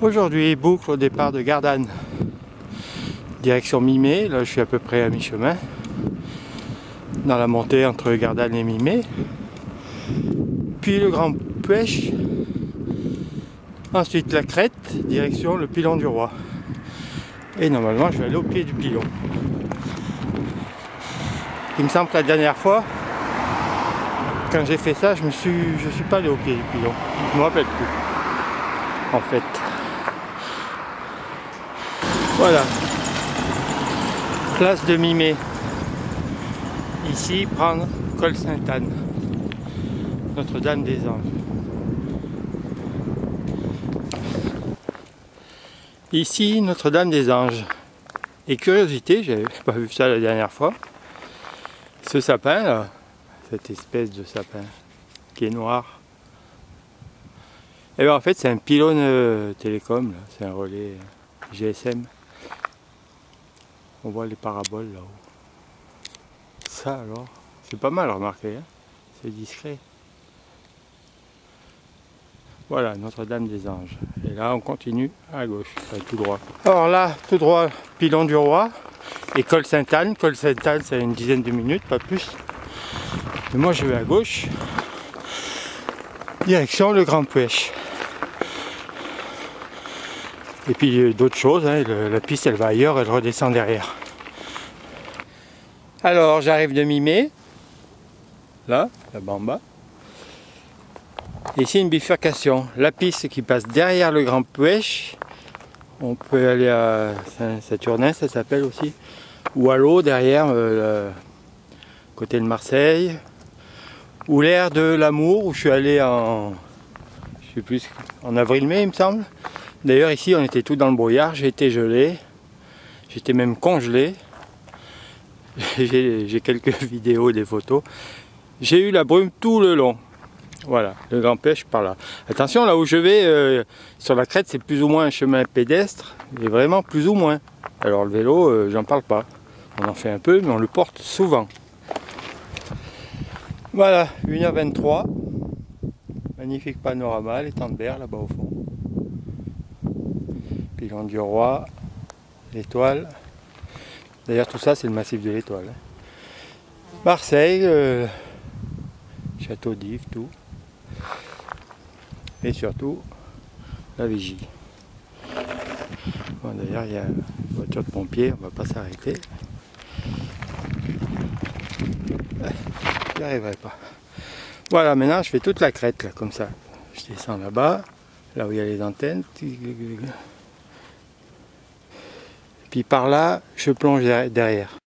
Aujourd'hui, boucle au départ de Gardanne, direction Mimé. Là je suis à peu près à mi-chemin dans la montée entre Gardanne et Mimé, puis le Grand Puech, ensuite la crête, direction le Pilon du Roi, et normalement je vais aller au pied du pilon. Il me semble que la dernière fois quand j'ai fait ça, je suis pas allé au pied du pilon, je me rappelle plus en fait. Voilà, place de Mimé. Ici, prendre Col Sainte-Anne, Notre-Dame des Anges. Ici, Notre-Dame des Anges. Et curiosité, j'avais pas vu ça la dernière fois. Ce sapin là, cette espèce de sapin qui est noir, et bien en fait c'est un pylône télécom, c'est un relais GSM. On voit les paraboles là-haut. Ça alors, c'est pas mal remarqué, hein, c'est discret. Voilà, Notre-Dame des Anges. Et là on continue à gauche, tout droit. Alors là, tout droit, Pilon du Roi et Col Sainte-Anne. Col Sainte-Anne, c'est une dizaine de minutes, pas plus. Et moi je vais à gauche, direction le Grand Puech. Et puis d'autres choses, hein, la piste elle va ailleurs, elle redescend derrière. Alors j'arrive de Mimé, là-bas en bas. Ici une bifurcation, la piste qui passe derrière le Grand Puech. On peut aller à Saint-Saturnin, ça s'appelle aussi, ou à l'eau derrière, côté de Marseille, ou l'air de l'Amour où je suis allé en, je sais plus, en avril-mai il me semble. D'ailleurs ici on était tout dans le brouillard, j'ai été gelé, j'étais même congelé. J'ai quelques vidéos, des photos. J'ai eu la brume tout le long. Voilà, le Grand Puech par là. Attention, là où je vais, sur la crête, c'est plus ou moins un chemin pédestre, et vraiment plus ou moins. Alors le vélo, j'en parle pas. On en fait un peu, mais on le porte souvent. Voilà, 1h23. Magnifique panorama, l'étang de Berre là-bas au fond. Pilon du Roi, l'Étoile. D'ailleurs tout ça c'est le massif de l'Étoile. Marseille, Château d'If, tout. Et surtout la Vigie. Bon, d'ailleurs il y a une voiture de pompiers, on va pas s'arrêter. J'y arriverai pas. Voilà, maintenant je fais toute la crête là, comme ça. Je descends là-bas, là où il y a les antennes. Puis par là, je plonge derrière.